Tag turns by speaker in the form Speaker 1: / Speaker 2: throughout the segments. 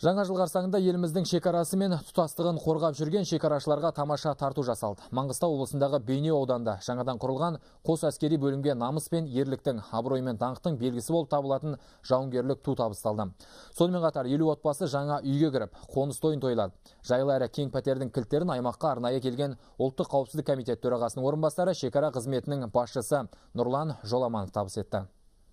Speaker 1: Жаңа жыл қарсаңында еліміздің шекарасы мен тұтастығын қорғап жүрген шекарашыларға тамаша тарту жасалды. Маңғыстау облысындағы Бейнеу ауданында жаңадан құрылған қос әскери бөлімге намыс пен ерліктің, абырой мен даңқтың белгісі болып табылатын жауынгерлік ту табысталды. Сонымен қатар 50 отбасы жаңа үйге кіріп, қоныс тойын тойлады. Жайлы әрі кең пәтердің кілттерін аймаққа арнайы келген ұлттық қауіпсіздік комитет төрағасының орынбасары шекара қызметінің басшысы Нұрлан Жоламанов табыс етті.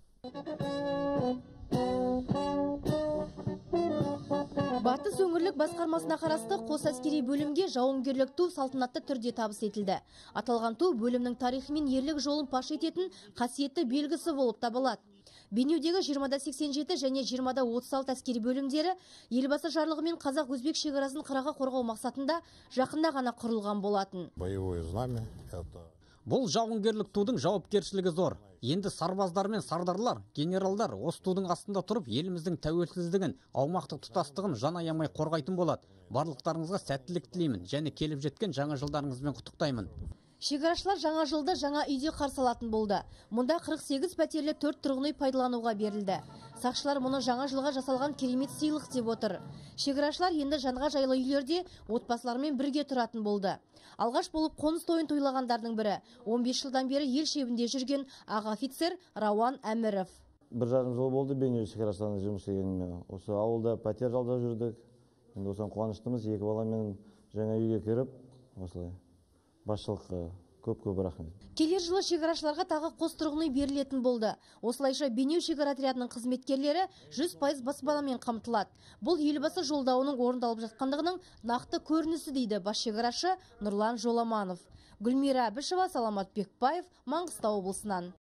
Speaker 2: Батыс өңірлік басқармасына қарасты қос әскери бөлімге жауынгерлік ту салтанатты түрде табыс етілді. Аталған ту бөлімнің тарихы мен ерлік жолын паш ететін қасиетті белгісі болып табылады. Бейнеудегі 20-87 және 20-36 әскери бөлімдері елбасы жарлығымен қазақ-өзбек шекарасын қырағы қорғау мақсатында жақында ғана құрылған болатын.
Speaker 3: Боевое знамя.
Speaker 4: Бұл жауынгерлік тудың жауапкершілігі зор. Енді сарбаздар мен сардарлар, генералдар осы тудың астында тұрып, еліміздің тәуелсіздігін, аумақтық тұтастығын жан аямай қорғайтын болады. Барлықтарыңызға сәттілік тілеймін және келіп жеткен жаңа жылдарыңызбен құттықтаймын.
Speaker 2: Шекарашылар жаңа жылды жаңа үйде қарсы алатын болды. Мұнда 48 пәтерлі 4 тұрғын үй пайдалануға берілді. Сақшылар мұны жаңа жылға жасалған керемет сыйлық деп отыр. Шекарашылар енді жанға жайлы үйлерде отбасылармен бірге тұратын болды. Алғаш болып қоныс тойын тойлағандардың бірі 15 жылдан бері ел шебінде жүрген аға офицер Рауан Әміров.
Speaker 5: 1,5 жыл болды Бейнеу шекарашыларында жұмыс істегеніме. Осы ауылда пәтер жалдап жүрдік. Енді осыған қуаныштымыз. 2 баламен жаңа үйге кіріп, осылай басшылыққа көп рахмет.
Speaker 2: Келер жылы шекарашыларға тағы қос тұрғын үй берілетін болды. Осылайша Бейнеу шекара отрядының қызметкерлері 100% баспанамен қамтылады. Бұл елбасы жолдауының орындалып жатқандығының нақты көрінісі дейді бас шекарашы Нұрлан Жоламанов. Гүлмира Әбішева, Саламат Бекбаев, Маңғыстау облысынан.